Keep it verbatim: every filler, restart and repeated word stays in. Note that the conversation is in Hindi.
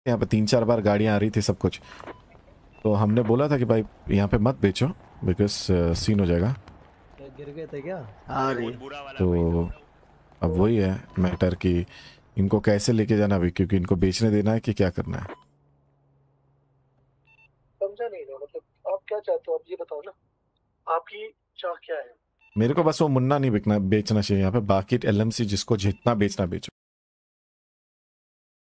यहाँ पे तीन चार बार गाड़ियाँ आ रही थी सब कुछ, तो हमने बोला था कि भाई यहाँ पे मत बेचो बिकॉज सीन हो जाएगा। क्या गिर गए थे क्या? हाँ रे। तो अब वही है मैटर कि इनको कैसे लेके जाना अभी, क्योंकि इनको बेचने देना है कि क्या करना है। समझा नहीं ना, मतलब आप क्या चाहते हो, आप ये बताओ ना, आपकी चाह क्या है? मेरे को बस वो मुन्ना नहीं बिकना बेचना चाहिए यहाँ पे, बाकी एलएमसी जिसको जितना बेचना बेचो।